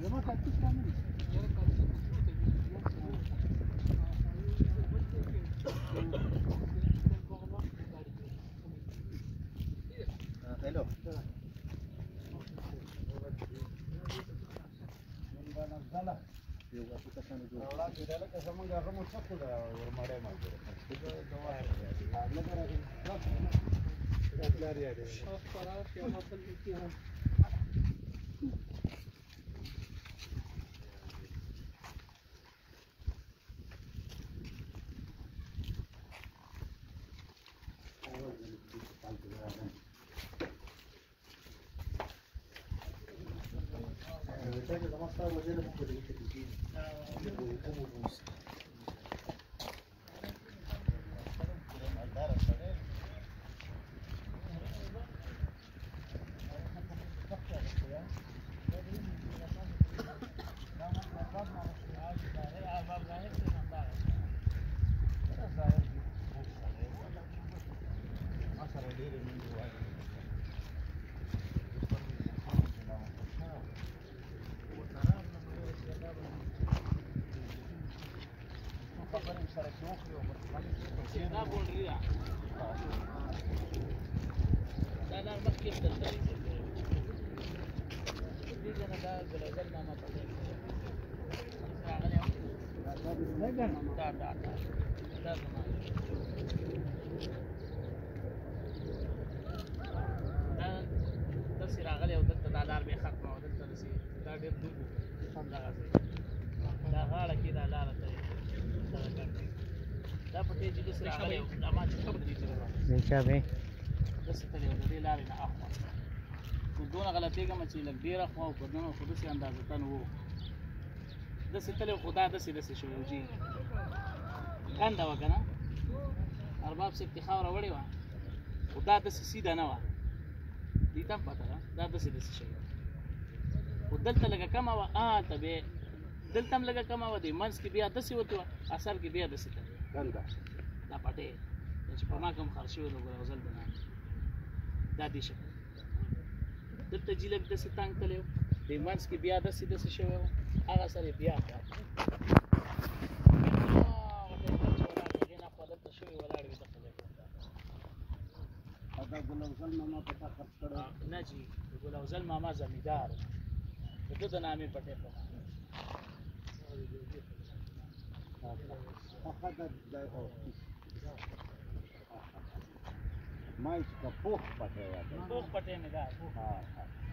Hello. Mecha be. دونه غلطي کوم چې لګ ډیره خو په دونو خو دسي اندازه تن وو دسي تل خدا دسي شو جی کنده وکنه ارباب سي افتخار وړي وا خدا دسي سیده نه وا دي تم پته دا دسي شو ودلته لګه کما وا تبه دلته لګه کما وا دي منس کې بیا دسي وته اثر کې بیا دسي کنده دا پټه چې په ما کوم خرشي ولو غوځل بنا دا دي شو دلته جیلک دسې تنګ تللی و د منځ کې بیا داسې شوی و هغه سره بیا هغې نه خوا دلته شوي ولاړ وي دغه ځای ګلافزل ماما په تا خرڅ کړی نه جي د ګلافزل ماما زمیندار د ده د نامې پټې په ما چې پوخ پټی پوخ پټی مې دا